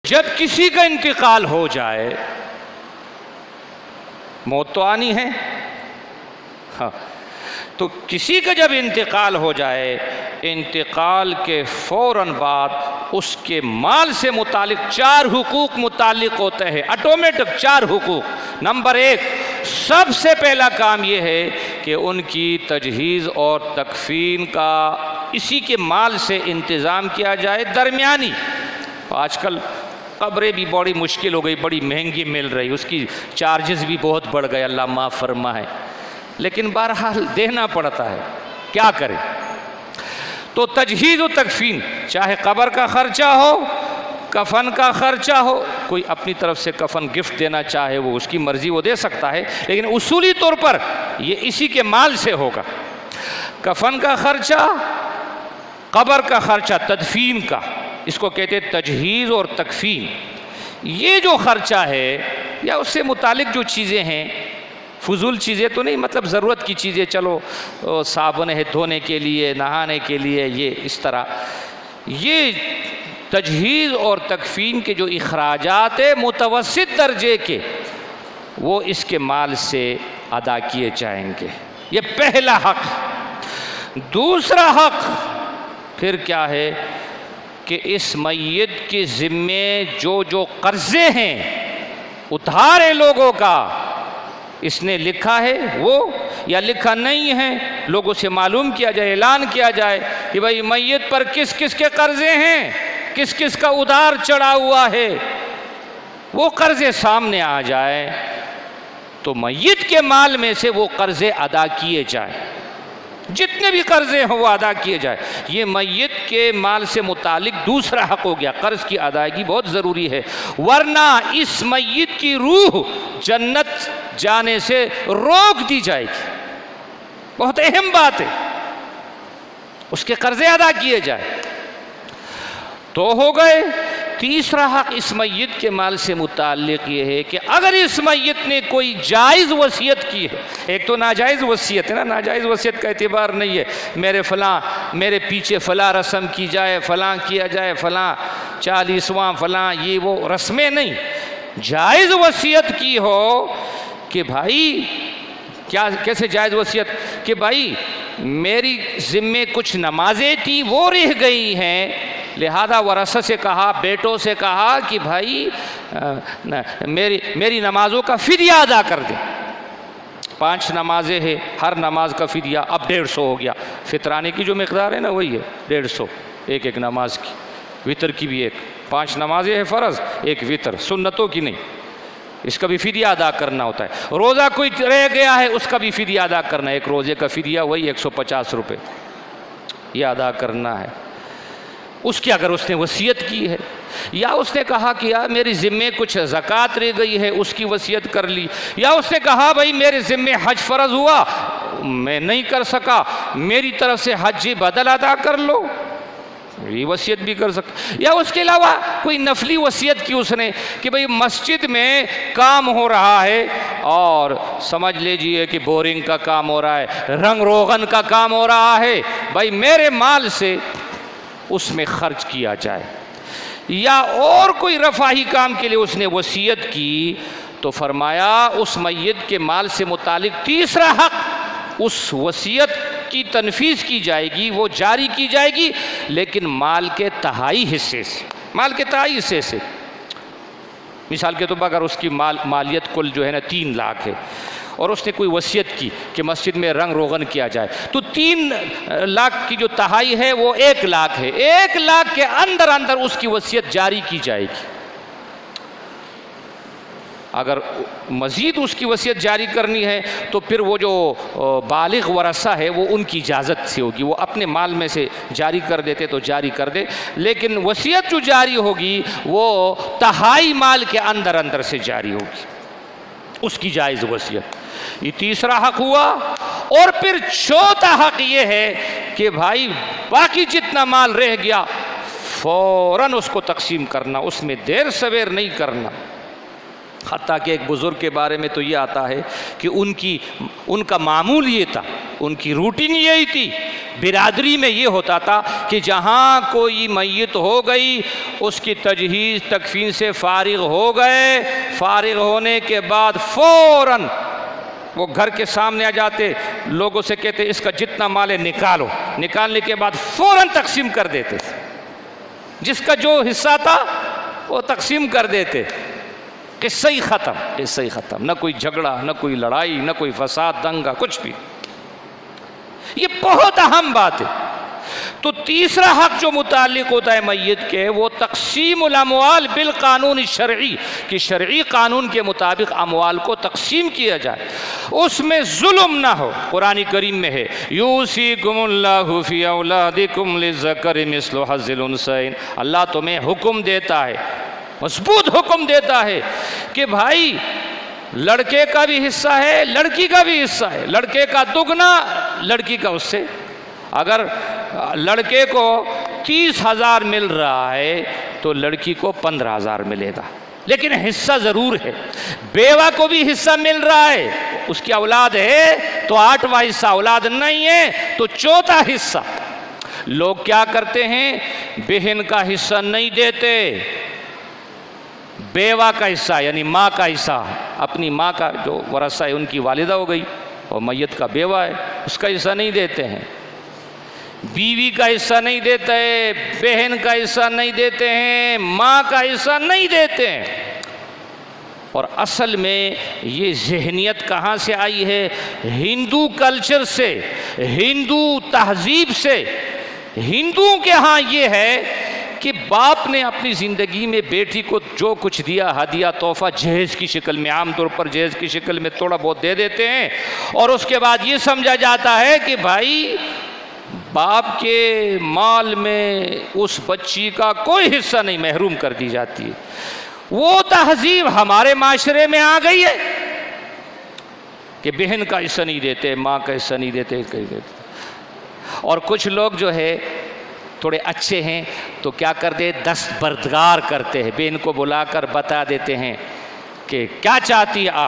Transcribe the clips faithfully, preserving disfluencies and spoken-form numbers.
جب کسی کا انتقال ہو جائے، موت تو آنی ہے، ہاں، تو کسی کا جب انتقال ہو جائے، انتقال کے فوراً بعد اس کے مال سے متعلق چار حقوق متعلق ہوتے ہیں، آٹومیٹک چار حقوق۔ نمبر ایک، سب سے پہلا کام یہ ہے کہ ان کی تجہیز اور تکفین کا اسی کے مال سے انتظام کیا جائے، درمیانی۔ آج کل قبریں بھی بڑی مشکل ہو گئی، بڑی مہنگی مل رہی، اس کی چارجز بھی بہت بڑھ گئے، اللہ معاف فرمائے، لیکن بہرحال دینا پڑتا ہے، کیا کریں۔ تو تجہیز و تکفین، چاہے قبر کا خرچہ ہو، کفن کا خرچہ ہو، کوئی اپنی طرف سے کفن گفٹ دینا چاہے وہ اس کی مرضی، وہ دے سکتا ہے، لیکن اصولی طور پر یہ اسی کے مال سے ہوگا۔ کفن کا خرچہ، قبر کا خرچہ، تدفین کا، اس کو کہتے ہیں تجہیز اور تکفین۔ یہ جو خرچہ ہے یا اس سے متعلق جو چیزیں ہیں، فضول چیزیں تو نہیں، مطلب ضرورت کی چیزیں، چلو صابن ہے دھونے کے لیے، نہانے کے لیے، یہ اس طرح، یہ تجہیز اور تکفین کے جو اخراجات ہیں متوسط درجے کے، وہ اس کے مال سے ادا کیے جائیں گے۔ یہ پہلا حق۔ دوسرا حق پھر کیا ہے کہ اس میت کے ذمے جو جو قرضے ہیں، ادھار ہے لوگوں کا، اس نے لکھا ہے وہ یا لکھا نہیں ہے، لوگوں سے معلوم کیا جائے، اعلان کیا جائے کہ بھائی میت پر کس کس کے قرضے ہیں، کس کس کا ادھار چڑھا ہوا ہے، وہ قرضے سامنے آ جائے تو میت کے مال میں سے وہ قرضے ادا کیے جائیں، جتنے بھی قرضے ہوں وہ ادا کیے جائے۔ یہ میت کے مال سے متعلق دوسرا حق ہو گیا، قرض کی ادائیگی بہت ضروری ہے، ورنہ اس میت کی روح جنت جانے سے روک دی جائے گی، بہت اہم بات ہے، اس کے قرضے ادا کیے جائیں۔ تو ہو گئے۔ تیسرا حق اس میت کے مال سے متعلق یہ ہے کہ اگر اس میت نے کوئی جائز وصیت کی ہے، ایک تو ناجائز وصیت ہے نا، ناجائز وصیت کا اعتبار نہیں ہے میرے فلاں میرے پیچھے فلاں رسم کی جائے، فلاں کیا جائے، فلاں چالیسواں فلاں، یہ وہ رسمیں نہیں، جائز وصیت کی ہو کہ بھائی کیا، کیسے جائز وصیت کہ بھائی میری ذمے کچھ نمازیں تھی وہ رہ گئی ہیں، لہذا ورثہ سے کہا، بیٹوں سے کہا کہ بھائی میری میری نمازوں کا فدیہ ادا کر دیں، پانچ نمازیں ہیں، ہر نماز کا فدیہ اب ڈیڑھ سو ہو گیا، فطرانے کی جو مقدار ہے نا وہی ہے ڈیڑھ سو ایک ایک نماز کی، وطر کی بھی ایک، پانچ نمازیں ہیں فرض، ایک وطر، سنتوں کی نہیں، اس کا بھی فدیہ ادا کرنا ہوتا ہے۔ روزہ کوئی رہ گیا ہے اس کا بھی فدیہ ادا کرنا ہے، ایک روزے کا فدیہ وہی ایک سو پچاس روپے یہ ادا کرنا ہے۔ اس کی اگر اس نے وصیت کی ہے، یا اس نے کہا کہ یار میری ذمے کچھ زکوٰۃ رہ گئی ہے اس کی وصیت کر لی، یا اس نے کہا بھائی میرے ذمے حج فرض ہوا میں نہیں کر سکا، میری طرف سے حج بدل ادا کر لو، یہ وصیت بھی کر سکتا، یا اس کے علاوہ کوئی نفلی وصیت کی اس نے کہ بھئی مسجد میں کام ہو رہا ہے اور سمجھ لیجئے کہ بورنگ کا کام ہو رہا ہے، رنگ روغن کا کام ہو رہا ہے، بھئی میرے مال سے اس میں خرچ کیا جائے، یا اور کوئی رفاہی کام کے لیے اس نے وصیت کی، تو فرمایا اس میت کے مال سے متعلق تیسرا حق، اس وصیت کی تنفیذ کی جائے گی، وہ جاری کی جائے گی، لیکن مال کے تہائی حصے سے، مال کے تہائی حصے سے۔ مثال کے طور پر اگر اس کی مال مالیت کل جو ہے نا تین لاکھ ہے اور اس نے کوئی وصیت کی کہ مسجد میں رنگ روغن کیا جائے، تو تین لاکھ کی جو تہائی ہے وہ ایک لاکھ ہے، ایک لاکھ کے اندر اندر اس کی وصیت جاری کی جائے گی۔ اگر مزید اس کی وصیت جاری کرنی ہے تو پھر وہ جو بالغ ورثہ ہے وہ ان کی اجازت سے ہوگی، وہ اپنے مال میں سے جاری کر دیتے تو جاری کر دے، لیکن وصیت جو جاری ہوگی وہ تہائی مال کے اندر اندر سے جاری ہوگی، اس کی جائز وصیت۔ یہ تیسرا حق ہوا۔ اور پھر چوتھا حق یہ ہے کہ بھائی باقی جتنا مال رہ گیا فوراً اس کو تقسیم کرنا، اس میں دیر سویر نہیں کرنا۔ حتیٰ کہ ایک بزرگ کے بارے میں تو یہ آتا ہے کہ ان کی ان کا معمول یہ تھا، ان کی روٹین یہی تھی برادری میں یہ ہوتا تھا کہ جہاں کوئی میت ہو گئی اس کی تجہیز تکفین سے فارغ ہو گئے، فارغ ہونے کے بعد فوراً وہ گھر کے سامنے آ جاتے، لوگوں سے کہتے اس کا جتنا مال ہے نکالو، نکالنے کے بعد فوراً تقسیم کر دیتے، جس کا جو حصہ تھا وہ تقسیم کر دیتے، قصہ ہی ختم، قصہ ہی ختم، نہ کوئی جھگڑا، نہ کوئی لڑائی، نہ کوئی فساد دنگا، کچھ بھی۔ یہ بہت اہم بات ہے۔ تو تیسرا حق جو متعلق ہوتا ہے میت کے، وہ تقسیم الاموال بالقانون الشرعی، کہ شرعی قانون کے مطابق اموال کو تقسیم کیا جائے، اس میں ظلم نہ ہو۔ قرآن کریم میں ہے یوصیکم اللہ فی اولادکم للذکر مثل حظ الانثیین، اللہ تمہیں حکم دیتا ہے، مضبوط حکم دیتا ہے کہ بھائی لڑکے کا بھی حصہ ہے، لڑکی کا بھی حصہ ہے، لڑکے کا دگنا، لڑکی کا اس سے۔ اگر لڑکے کو تیس ہزار مل رہا ہے تو لڑکی کو پندرہ ہزار ملے گا، لیکن حصہ ضرور ہے۔ بیوہ کو بھی حصہ مل رہا ہے، اس کی اولاد ہے تو آٹھواں حصہ، اولاد نہیں ہے تو چوتھا حصہ۔ لوگ کیا کرتے ہیں، بہن کا حصہ نہیں دیتے، بیوہ کا حصہ یعنی ماں کا حصہ، اپنی ماں کا جو ورثہ ہے، ان کی والدہ ہو گئی اور میت کا بیوہ ہے، اس کا حصہ نہیں دیتے ہیں، بیوی کا حصہ نہیں دیتے ہیں، بہن کا حصہ نہیں دیتے ہیں، ماں کا حصہ نہیں دیتے ہیں۔ اور اصل میں یہ ذہنیت کہاں سے آئی ہے؟ ہندو کلچر سے، ہندو تہذیب سے۔ ہندوؤں کے ہاں یہ ہے کہ باپ نے اپنی زندگی میں بیٹی کو جو کچھ دیا، ہدیہ تحفہ جہیز کی شکل میں، عام طور پر جہیز کی شکل میں تھوڑا بہت دے دیتے ہیں، اور اس کے بعد یہ سمجھا جاتا ہے کہ بھائی باپ کے مال میں اس بچی کا کوئی حصہ نہیں، محروم کر دی جاتی ہے۔ وہ تہذیب ہمارے معاشرے میں آ گئی ہے کہ بہن کا حصہ نہیں دیتے، ماں کا حصہ نہیں دیتے، کہیں دیتے۔ اور کچھ لوگ جو ہے تھوڑے اچھے ہیں تو کیا کرتے، دستبردار کرتے ہیں، بہن کو بلا کر بتا دیتے ہیں کہ کیا چاہتی آپ،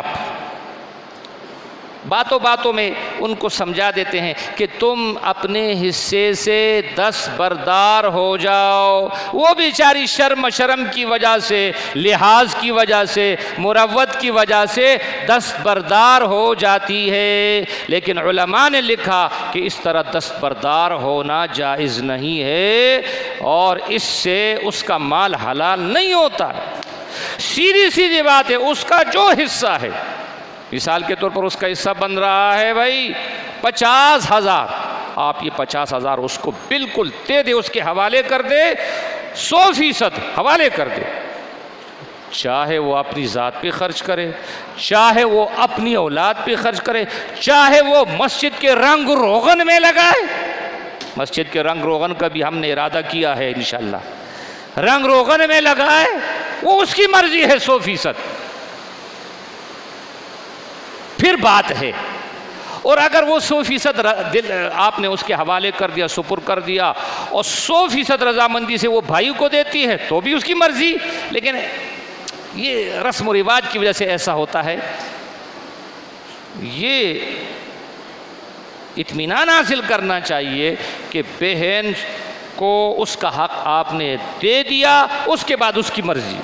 باتوں باتوں میں ان کو سمجھا دیتے ہیں کہ تم اپنے حصے سے دستبردار ہو جاؤ۔ وہ بیچاری شرم شرم کی وجہ سے، لحاظ کی وجہ سے، مروت کی وجہ سے دستبردار ہو جاتی ہے، لیکن علماء نے لکھا کہ اس طرح دستبردار ہونا جائز نہیں ہے، اور اس سے اس کا مال حلال نہیں ہوتا۔ سیدھی سیدھی بات ہے، اس کا جو حصہ ہے، مثال کے طور پر اس کا حصہ بن رہا ہے بھائی پچاس ہزار، آپ یہ پچاس ہزار اس کو بالکل دے دے، اس کے حوالے کر دے، سو فیصد حوالے کر دے، چاہے وہ اپنی ذات پہ خرچ کرے، چاہے وہ اپنی اولاد پہ خرچ کرے، چاہے وہ مسجد کے رنگ روغن میں لگائے۔ مسجد کے رنگ روغن کا بھی ہم نے ارادہ کیا ہے انشاءاللہ، رنگ روغن میں لگائے، وہ اس کی مرضی ہے، سو فیصد پھر بات ہے۔ اور اگر وہ سو فیصد آپ نے اس کے حوالے کر دیا، سپر کر دیا، اور سو فیصد رضامندی سے وہ بھائی کو دیتی ہے تو بھی اس کی مرضی، لیکن یہ رسم و رواج کی وجہ سے ایسا ہوتا ہے۔ یہ اطمینان حاصل کرنا چاہیے کہ بہن کو اس کا حق آپ نے دے دیا، اس کے بعد اس کی مرضی۔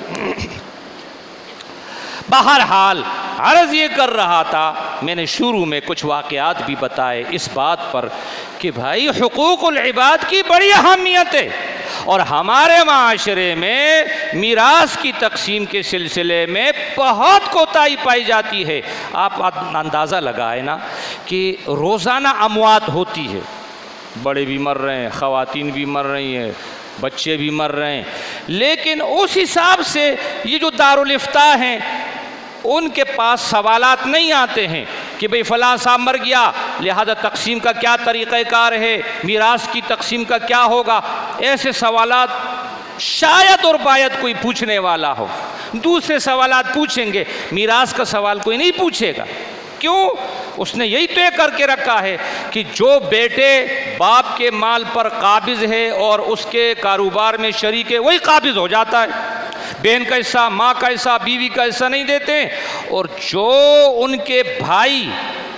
بہرحال عرض یہ کر رہا تھا، میں نے شروع میں کچھ واقعات بھی بتائے اس بات پر کہ بھائی حقوق العباد کی بڑی اہمیت ہے، اور ہمارے معاشرے میں میراث کی تقسیم کے سلسلے میں بہت کوتاہی پائی جاتی ہے۔ آپ اندازہ لگائے نا کہ روزانہ اموات ہوتی ہے، بڑے بھی مر رہے ہیں، خواتین بھی مر رہی ہیں، بچے بھی مر رہے ہیں، لیکن اس حساب سے یہ جو دارالافتاء ہیں ان کے پاس سوالات نہیں آتے ہیں کہ بھئی فلاں صاحب مر گیا، لہذا تقسیم کا کیا طریقہ کار ہے، میراث کی تقسیم کا کیا ہوگا۔ ایسے سوالات شاید اور باید کوئی پوچھنے والا ہو، دوسرے سوالات پوچھیں گے، میراث کا سوال کوئی نہیں پوچھے گا۔ کیوں؟ اس نے یہی طے کر کے رکھا ہے کہ جو بیٹے باپ کے مال پر قابض ہے اور اس کے کاروبار میں شریک ہے وہی قابض ہو جاتا ہے، بہن کا حصہ، ماں کا حصہ، بیوی کا حصہ نہیں دیتے، اور جو ان کے بھائی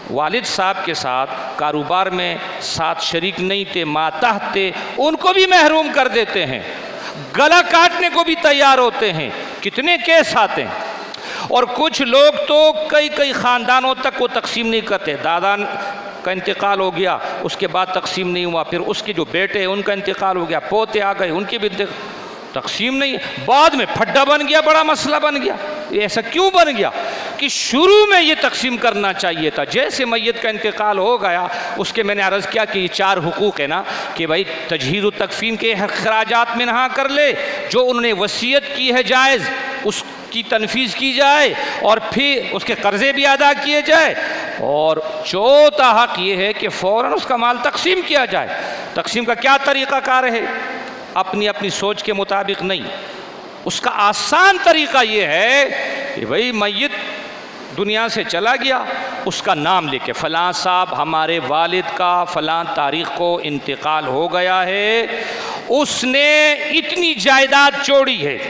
والد صاحب کے ساتھ کاروبار میں ساتھ شریک نہیں تھے، ماتحت تھے، ان کو بھی محروم کر دیتے ہیں، گلا کاٹنے کو بھی تیار ہوتے ہیں، کتنے کیس آتے ہیں۔ اور کچھ لوگ تو کئی کئی خاندانوں تک وہ تقسیم نہیں کرتے، دادا کا انتقال ہو گیا اس کے بعد تقسیم نہیں ہوا، پھر اس کے جو بیٹے ہیں ان کا انتقال ہو گیا، پوتے آ گئے ان کی بھی تقسیم نہیں، بعد میں پھڈا بن گیا، بڑا مسئلہ بن گیا۔ یہ ایسا کیوں بن گیا کہ شروع میں یہ تقسیم کرنا چاہیے تھا۔ جیسے میت کا انتقال ہو گیا، اس کے میں نے عرض کیا کہ یہ چار حقوق ہے نا، کہ بھائی تجہیز و تکفین کے اخراجات منہا کر لے، جو انہوں نے وصیت کی ہے جائز اس کی تنفیذ کی جائے، اور پھر اس کے قرضے بھی ادا کیے جائے، اور چوتھا حق یہ ہے کہ فوراً اس کا مال تقسیم کیا جائے۔ تقسیم کا کیا طریقہ کار ہے؟ اپنی اپنی سوچ کے مطابق نہیں، اس کا آسان طریقہ یہ ہے کہ بھئی میت دنیا سے چلا گیا، اس کا نام لے کے فلاں صاحب ہمارے والد کا فلاں تاریخ کو انتقال ہو گیا ہے، اس نے اتنی جائیداد چھوڑی ہے،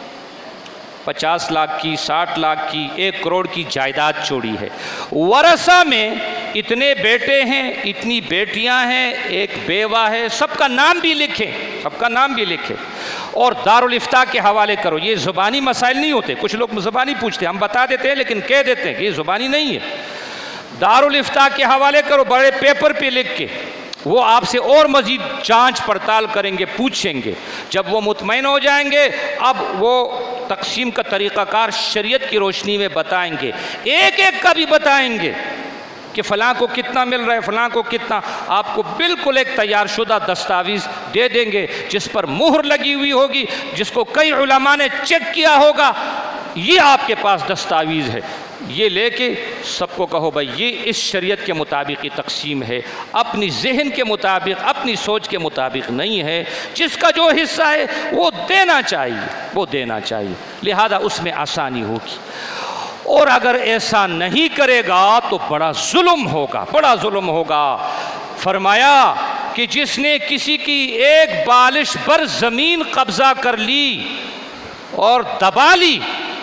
پچاس لاکھ کی، ساٹھ لاکھ کی، ایک کروڑ کی جائیداد چھوڑی ہے، ورثہ میں اتنے بیٹے ہیں، اتنی بیٹیاں ہیں، ایک بیوہ ہے، سب کا نام بھی لکھیں، سب کا نام بھی لکھیں، اور دارالافتاء کے حوالے کرو۔ یہ زبانی مسائل نہیں ہوتے، کچھ لوگ زبانی پوچھتے ہیں، ہم بتا دیتے ہیں لیکن کہہ دیتے ہیں کہ یہ زبانی نہیں ہے۔ دارالافتاء کے حوالے کرو، بڑے پیپر پہ لکھ کے، وہ آپ سے اور مزید جانچ پڑتال کریں گے، پوچھیں گے، جب وہ مطمئن ہو جائیں گے اب وہ تقسیم کا طریقہ کار شریعت کی روشنی میں بتائیں گے، ایک ایک کا بھی بتائیں گے کہ فلاں کو کتنا مل رہا ہے، فلاں کو کتنا، آپ کو بالکل ایک تیار شدہ دستاویز دے دیں گے جس پر مہر لگی ہوئی ہوگی، جس کو کئی علماء نے چیک کیا ہوگا، یہ آپ کے پاس دستاویز ہے، یہ لے کے سب کو کہو بھائی یہ اس شریعت کے مطابق تقسیم ہے، اپنی ذہن کے مطابق، اپنی سوچ کے مطابق نہیں ہے، جس کا جو حصہ ہے وہ دینا چاہیے، وہ دینا چاہیے، لہذا اس میں آسانی ہوگی۔ اور اگر ایسا نہیں کرے گا تو بڑا ظلم ہوگا، بڑا ظلم ہوگا۔ فرمایا کہ جس نے کسی کی ایک بالش پر زمین قبضہ کر لی اور دبا لی،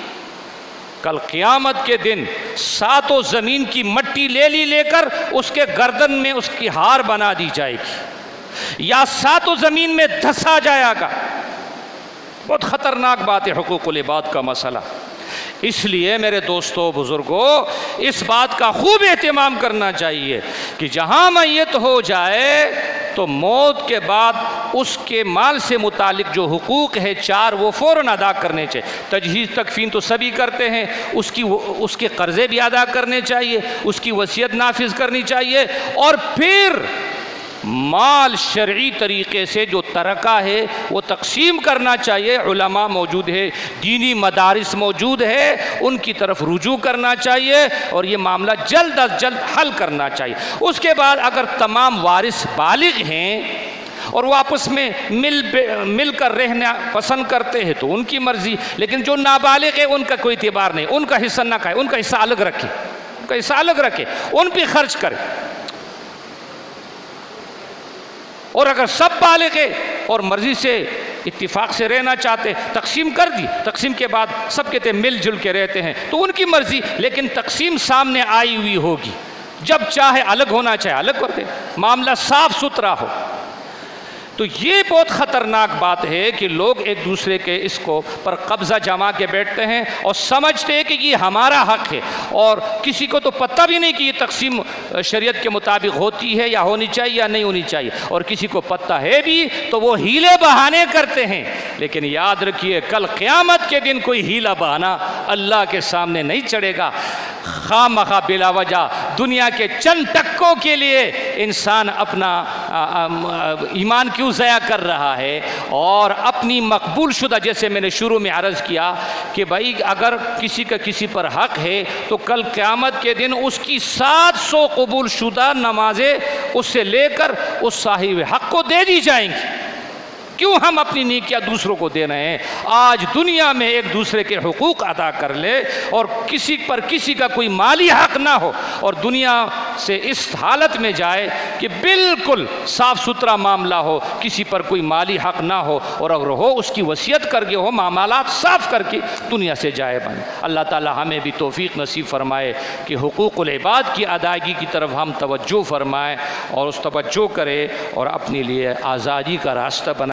کل قیامت کے دن ساتوں زمین کی مٹی لے لی لے کر اس کے گردن میں اس کی ہار بنا دی جائے گی، یا ساتوں زمین میں دھسا جائے گا۔ بہت خطرناک بات ہے حقوق العباد کا مسئلہ۔ اس لیے میرے دوستو بزرگوں، اس بات کا خوب اہتمام کرنا چاہیے کہ جہاں میت ہو جائے تو موت کے بعد اس کے مال سے متعلق جو حقوق ہے چار، وہ فوراً ادا کرنے چاہیے۔ تجہیز تکفین تو سبھی کرتے ہیں، اس کی اس کے قرضے بھی ادا کرنے چاہیے، اس کی وصیت نافذ کرنی چاہیے، اور پھر مال شرعی طریقے سے جو ترکہ ہے وہ تقسیم کرنا چاہیے۔ علماء موجود ہے، دینی مدارس موجود ہے، ان کی طرف رجوع کرنا چاہیے اور یہ معاملہ جلد از جلد حل کرنا چاہیے۔ اس کے بعد اگر تمام وارث بالغ ہیں اور وہ آپس میں مل مل کر رہنا پسند کرتے ہیں تو ان کی مرضی، لیکن جو نابالغ ہے ان کا کوئی اعتبار نہیں، ان کا حصہ نہ کھائے، ان کا حصہ الگ رکھے، ان کا حصہ الگ رکھے، ان پہ خرچ کرے۔ اور اگر سب بالغ ہے اور مرضی سے اتفاق سے رہنا چاہتے، تقسیم کر دی، تقسیم کے بعد سب کہتے ہیں مل جل کے رہتے ہیں تو ان کی مرضی، لیکن تقسیم سامنے آئی ہوئی ہوگی، جب چاہے الگ ہونا چاہے الگ کر دے، معاملہ صاف ستھرا ہو۔ تو یہ بہت خطرناک بات ہے کہ لوگ ایک دوسرے کے اس کو پر قبضہ جما کے بیٹھتے ہیں اور سمجھتے ہیں کہ یہ ہمارا حق ہے، اور کسی کو تو پتہ بھی نہیں کہ یہ تقسیم شریعت کے مطابق ہوتی ہے یا ہونی چاہیے یا نہیں ہونی چاہیے، اور کسی کو پتہ ہے بھی تو وہ ہیلے بہانے کرتے ہیں۔ لیکن یاد رکھیے کل قیامت کے دن کوئی ہیلا بہانا اللہ کے سامنے نہیں چڑھے گا۔ خواہ مخواہ بلا وجہ دنیا کے چند ٹکوں کے لیے انسان اپنا ایمان کیوں ضائع کر رہا ہے، اور اپنی مقبول شدہ، جیسے میں نے شروع میں عرض کیا کہ بھائی اگر کسی کا کسی پر حق ہے تو کل قیامت کے دن اس کی سات سو قبول شدہ نمازیں اس سے لے کر اس صاحب حق کو دے دی جائیں گی، کیوں ہم اپنی نیکیاں دوسروں کو دے رہے ہیں؟ آج دنیا میں ایک دوسرے کے حقوق ادا کر لے اور کسی پر کسی کا کوئی مالی حق نہ ہو، اور دنیا سے اس حالت میں جائے کہ بالکل صاف ستھرا معاملہ ہو، کسی پر کوئی مالی حق نہ ہو، اور اگر ہو اس کی وصیت کر کے ہو، معاملات صاف کر کے دنیا سے جائے بن۔ اللہ تعالی ہمیں بھی توفیق نصیب فرمائے کہ حقوق العباد کی ادائیگی کی طرف ہم توجہ فرمائیں اور اس توجہ کرے اور اپنے لیے آزادی کا راستہ بنائے۔